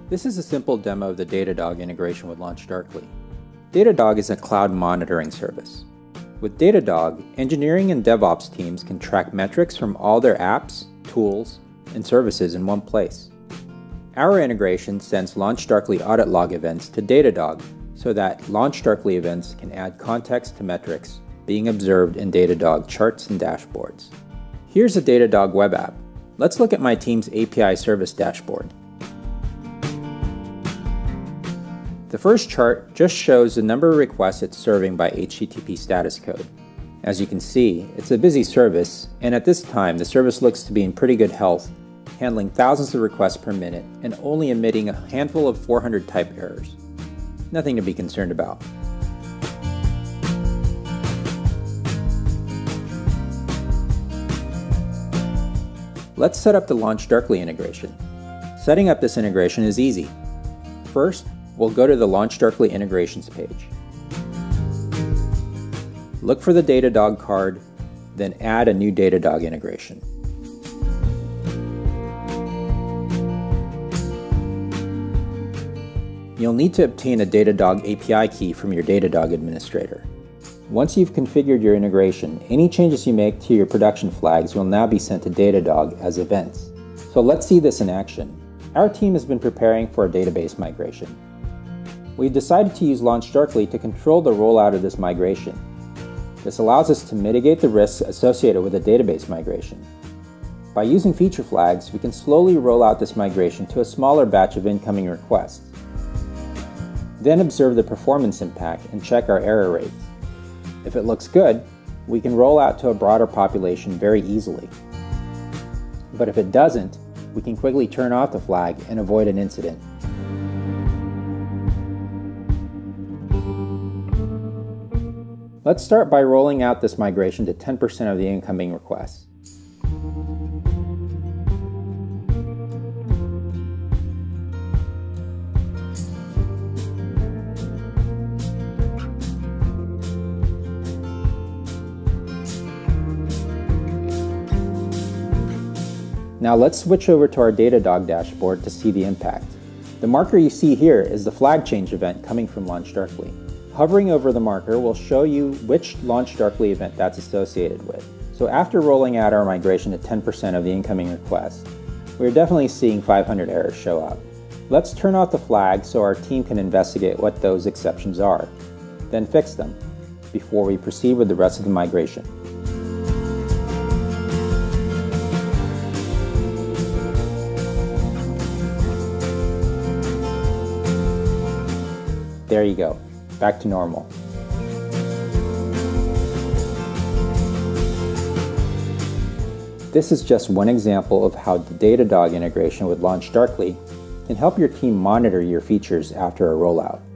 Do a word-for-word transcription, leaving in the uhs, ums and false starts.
This is a simple demo of the Datadog integration with LaunchDarkly. Datadog is a cloud monitoring service. With Datadog, engineering and DevOps teams can track metrics from all their apps, tools, and services in one place. Our integration sends LaunchDarkly audit log events to Datadog so that LaunchDarkly events can add context to metrics being observed in Datadog charts and dashboards. Here's a Datadog web app. Let's look at my team's A P I service dashboard. The first chart just shows the number of requests it's serving by H T T P status code. As you can see, it's a busy service, and at this time the service looks to be in pretty good health, handling thousands of requests per minute and only emitting a handful of four hundred type errors. Nothing to be concerned about. Let's set up the LaunchDarkly integration. Setting up this integration is easy. First, we'll go to the LaunchDarkly integrations page. Look for the Datadog card, then add a new Datadog integration. You'll need to obtain a Datadog A P I key from your Datadog administrator. Once you've configured your integration, any changes you make to your production flags will now be sent to Datadog as events. So let's see this in action. Our team has been preparing for a database migration. We've decided to use LaunchDarkly to control the rollout of this migration. This allows us to mitigate the risks associated with a database migration. By using feature flags, we can slowly roll out this migration to a smaller batch of incoming requests. Then observe the performance impact and check our error rates. If it looks good, we can roll out to a broader population very easily. But if it doesn't, we can quickly turn off the flag and avoid an incident. Let's start by rolling out this migration to ten percent of the incoming requests. Now let's switch over to our Datadog dashboard to see the impact. The marker you see here is the flag change event coming from LaunchDarkly. Hovering over the marker will show you which LaunchDarkly event that's associated with. So after rolling out our migration to ten percent of the incoming requests, we're definitely seeing five hundred errors show up. Let's turn off the flag so our team can investigate what those exceptions are, then fix them, before we proceed with the rest of the migration. There you go. Back to normal. This is just one example of how the Datadog integration with LaunchDarkly can help your team monitor your features after a rollout.